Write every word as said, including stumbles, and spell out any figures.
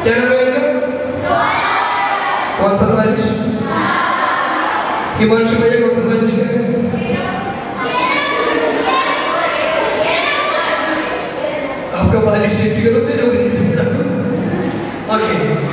क्या नाम है इनका? कौन सा बारिश? हिमांशु भैया कौन सा बारिश का है? आपका बारिश शिफ्ट करो, मेरे को नहीं से करो। ओके